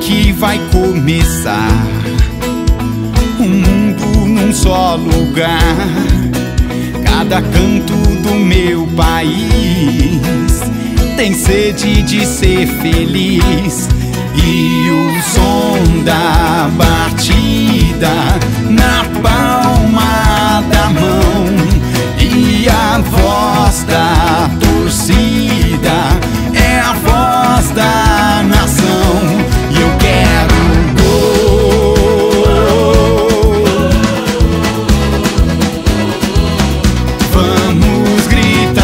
que vai começar um mundo num só lugar. Cada canto do meu país tem sede de ser feliz. E o som da batida na palma da mão e a voz da torcida é a voz da nação. E eu quero gol. Vamos gritar.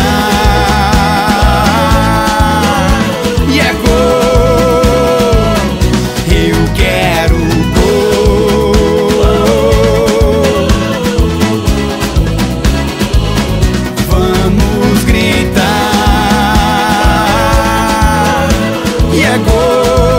E é gol. Eu quero gol. Vamos gritar. E é gol.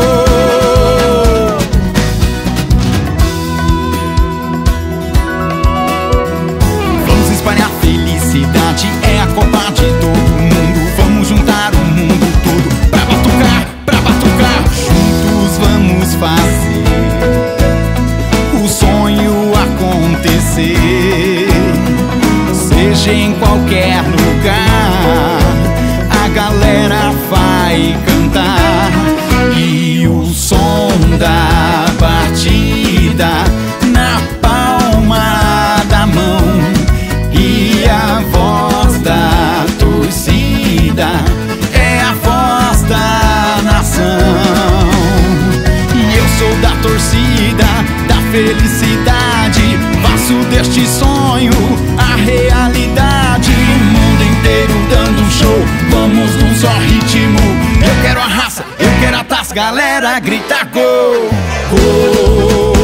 Vamos espalhar felicidade, é a Copa de todo mundo. Vamos juntar o mundo todo pra batucar. Juntos vamos fazer o sonho acontecer. Seja em qualquer lugar, a galera vai cantar. E o som da batida na palma da mão e a voz da torcida é a voz da nação. E eu sou da torcida, da felicidade, faço deste sonho a realidade. O mundo inteiro dando um show, vamos num só ritmo. Eu quero a raça, eu quero a taça, galera grita gol, gol.